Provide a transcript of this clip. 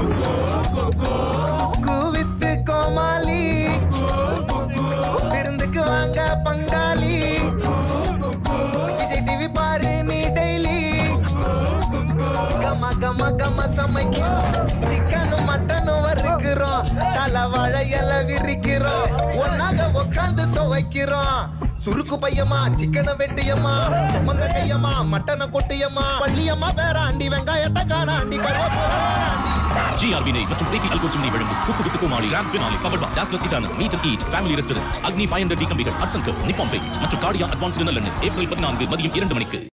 குக்கு with கோமாளி விருந்துக்கு வாங்க பங்காளி விஜய் டிவி பாரு நீ டெய்லி கம கம கம சமைக்கிறோம் சிக்கனும் மட்டனும் வறுக்கிறோம் தலை வாழை இலை விரிக்கிறோம் ஒன்னாக உட்காந்து சுவைக்கிறோம் சுருக்கு பையமா சிக்கனை வெட்டியம்மா சுமந்த கையம்மா மட்டனை கொட்டியம்மா பள்ளியம்மா வேறாண்டி வெங்காயத்தை காணாண்டி கருவேப்பிலை GRB மற்றும் பிரீத்தி அல்கோச்சுமணி வழங்கும் cook with Comali grand finale powered by Dazzler கிட்டான meat and eat family restaurant Agni 500 D கம்பிகள் ஹட்சன் கோ நிப்பான் பெயிண்ட் மற்றும் கார்டியா அட்வான்ஸ்டு நல்லெண்ணெய் ஏப்ரல் 14 மதியம் 2 மணிக்கு